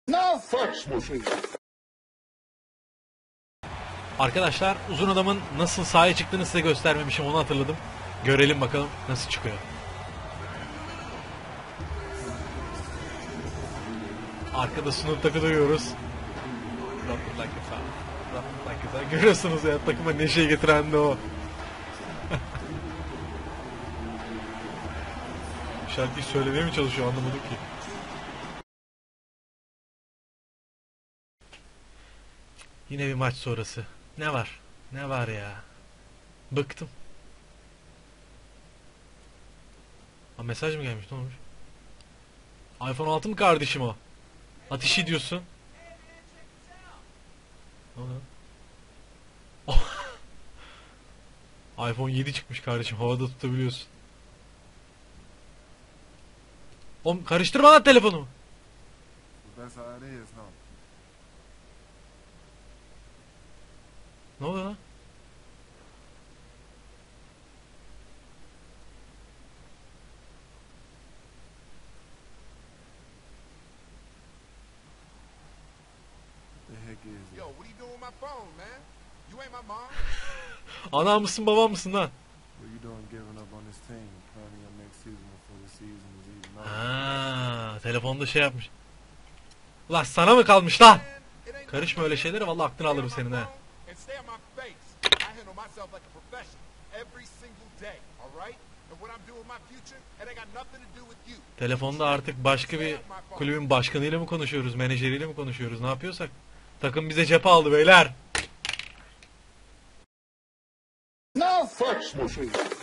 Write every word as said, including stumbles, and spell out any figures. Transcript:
Ne saçma şey. Arkadaşlar uzun adamın nasıl sahaya çıktığını size göstermemişim, onu hatırladım. Görelim bakalım nasıl çıkıyor. Arkada Snoop Dogg'ı duyuyoruz. Rapid like a fan. Rapid like a fan. Görüyorsunuz ya, takıma neşeyi getiren de o. Şarkıyı söylemeye mi çalışıyor anlamadım ki. Yine bir maç sonrası. Ne var? Ne var ya? Bıktım. Ha, mesaj mı gelmiş? Ne olmuş? iPhone altı mı kardeşim o? Ateş ediyorsun. Ne oluyor? iPhone yedi çıkmış kardeşim. Havada tutabiliyorsun. Oğlum karıştırma lan telefonumu. Ne oluyor lan? Yo, what are you doing with my phone, man? You ain't my mom. Ana mısın baba mısın lan? What you doing giving up on this team? Planning your next season before the season is even over. Ha, telefonda şey yapmış. Ulan sana mı kalmış lan? Karışma öyle şeylere, vallahi aklını alırım senin ha. Telefonda artık başka bir kulübün başkanıyla mı konuşuyoruz, menajeriyle mi konuşuyoruz, ne yapıyorsak. Takım bize cephe aldı beyler. Ne saçma şey.